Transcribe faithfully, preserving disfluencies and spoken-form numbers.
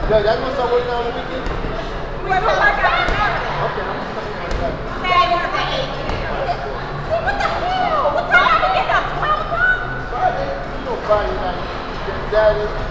Yeah, y'all gonna start working on the weekend? We're gonna work out on Saturday. Okay, I'm gonna come in on Saturday. Saturday is at eight. See, what the hell? What time are we getting up? twelve o'clock? Friday, you know Friday night. Then Saturday.